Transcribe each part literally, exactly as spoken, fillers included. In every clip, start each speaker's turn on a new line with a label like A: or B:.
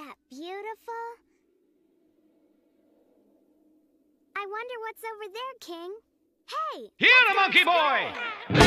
A: that beautiful? I wonder what's over there, King. Hey!
B: Here, the monkey boy!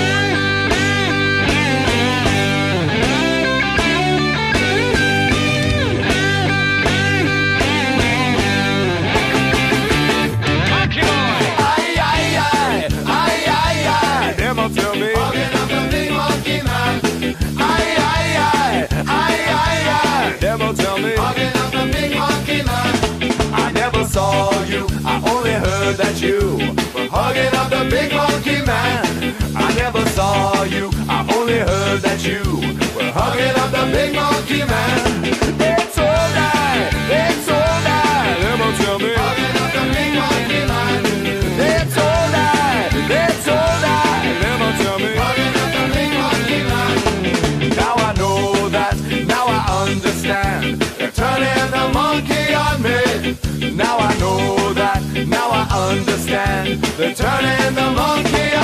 B: Monkey boy!
C: Aye, aye, aye, aye, aye, aye. Devil tell me. Hugging up the big monkey man. Aye, aye, aye, aye, aye, aye. Devil tell me. Hugging up the big monkey man. I never saw you, I only heard that you were hugging up the big monkey man. I never saw you, I only heard that you were hugging up the big monkey man. It's alright, it's alright. Devil tell me. Hugging up the big monkey man. It's alright, it's alright. Devil tell me. Hugging up the big monkey man. Now I know that, now I understand. They're turning the monkey on me. Now I know that, now I understand. They're turning the monkey